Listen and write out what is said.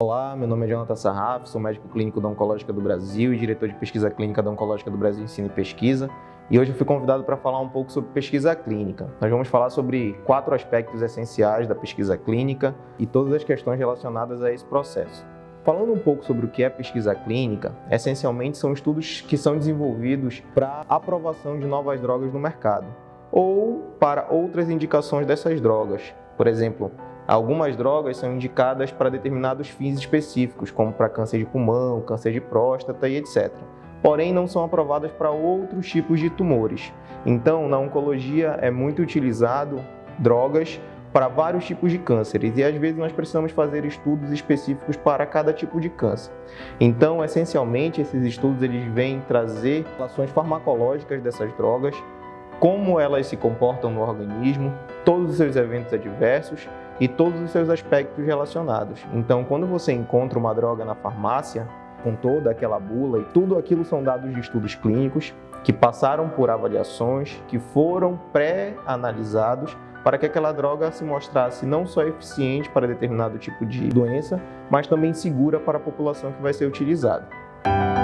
Olá, meu nome é Jonathan Sarraf, sou médico clínico da Oncológica do Brasil e diretor de pesquisa clínica da Oncológica do Brasil Ensino e Pesquisa. E hoje eu fui convidado para falar um pouco sobre pesquisa clínica. Nós vamos falar sobre 4 aspectos essenciais da pesquisa clínica e todas as questões relacionadas a esse processo. Falando um pouco sobre o que é pesquisa clínica, essencialmente são estudos que são desenvolvidos para aprovação de novas drogas no mercado ou para outras indicações dessas drogas. Por exemplo, algumas drogas são indicadas para determinados fins específicos, como para câncer de pulmão, câncer de próstata e etc. Porém, não são aprovadas para outros tipos de tumores. Então, na oncologia é muito utilizado drogas para vários tipos de cânceres e às vezes nós precisamos fazer estudos específicos para cada tipo de câncer. Então, essencialmente, esses estudos eles vêm trazer relações farmacológicas dessas drogas, como elas se comportam no organismo, todos os seus eventos adversos e todos os seus aspectos relacionados. Então, quando você encontra uma droga na farmácia, com toda aquela bula e tudo aquilo são dados de estudos clínicos que passaram por avaliações, que foram pré-analisados para que aquela droga se mostrasse não só eficiente para determinado tipo de doença, mas também segura para a população que vai ser utilizada.